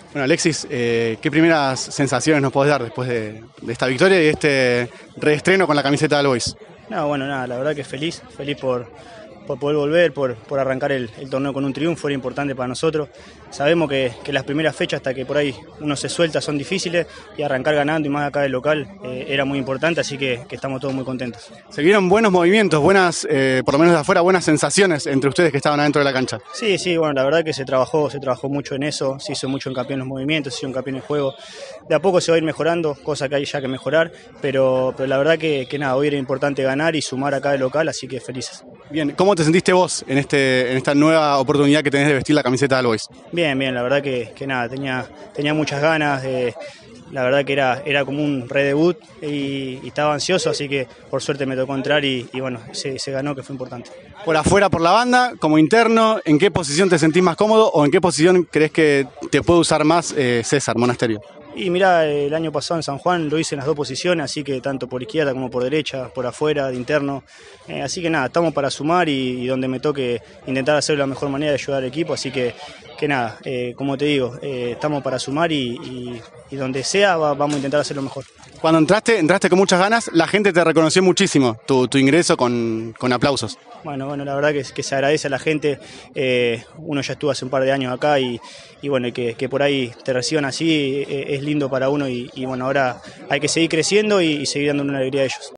Bueno, Alexis, ¿qué primeras sensaciones nos podés dar después de esta victoria y este reestreno con la camiseta del Boys? No, bueno, nada, la verdad que feliz por poder volver, por arrancar el torneo con un triunfo, era importante para nosotros. Sabemos que las primeras fechas, hasta que por ahí uno se suelta, son difíciles, y arrancar ganando y más acá del local era muy importante, así que estamos todos muy contentos. Se vieron buenos movimientos, buenas, por lo menos de afuera, buenas sensaciones entre ustedes que estaban adentro de la cancha. Sí, bueno, la verdad que se trabajó mucho en eso, se hizo mucho hincapié en los movimientos, se hizo hincapié en el juego. De a poco se va a ir mejorando, cosa que hay ya que mejorar, pero la verdad que nada, hoy era importante ganar y sumar acá del local, así que felices. Bien, ¿cómo te sentiste vos en esta nueva oportunidad que tenés de vestir la camiseta del Boys? Bien, la verdad que nada, tenía muchas ganas, la verdad que era como un redebut y estaba ansioso, así que por suerte me tocó entrar y bueno, se ganó, que fue importante. Por afuera, por la banda, como interno, ¿en qué posición te sentís más cómodo o en qué posición crees que te puede usar más César Monasterio? Y mirá, el año pasado en San Juan lo hice en las dos posiciones, así que tanto por izquierda como por derecha, por afuera, de interno. Así que nada, estamos para sumar y donde me toque intentar hacer la mejor manera de ayudar al equipo. Así que nada, como te digo, estamos para sumar y donde sea vamos a intentar hacerlo mejor. Cuando entraste con muchas ganas, la gente te reconoció muchísimo tu ingreso con aplausos. Bueno, la verdad que se agradece a la gente. Uno ya estuvo hace un par de años acá y bueno, que por ahí te reciban así es lindo para uno y bueno, ahora hay que seguir creciendo y seguir dando una alegría a ellos.